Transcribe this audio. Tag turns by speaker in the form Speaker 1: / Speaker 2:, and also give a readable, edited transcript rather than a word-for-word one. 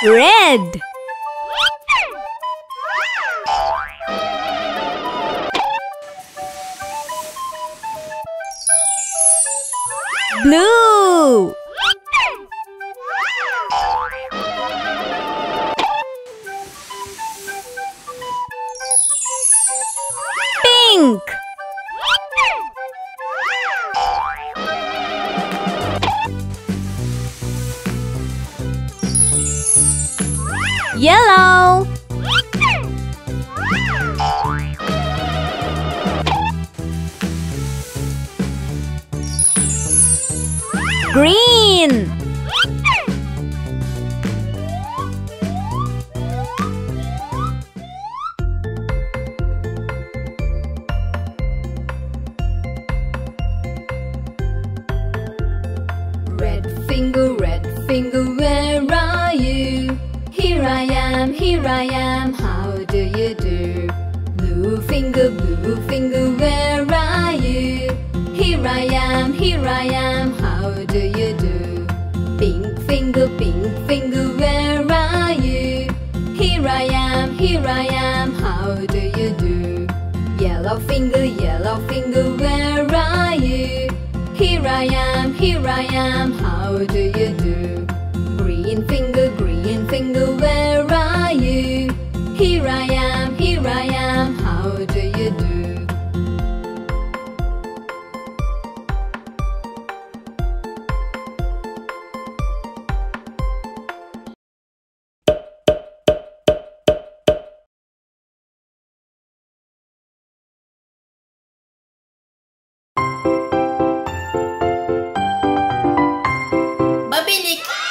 Speaker 1: Red. Blue. Pink. Yellow. Green.
Speaker 2: Red finger, where are you? Here I am, how do you do? Blue finger, where are you? Here I am, how do you do? Pink finger, where are you? Here I am, how do you do? Yellow finger, where are you? Here I am, how do you do? Green finger, where are you? Here I am, how do you do?
Speaker 3: Babilik.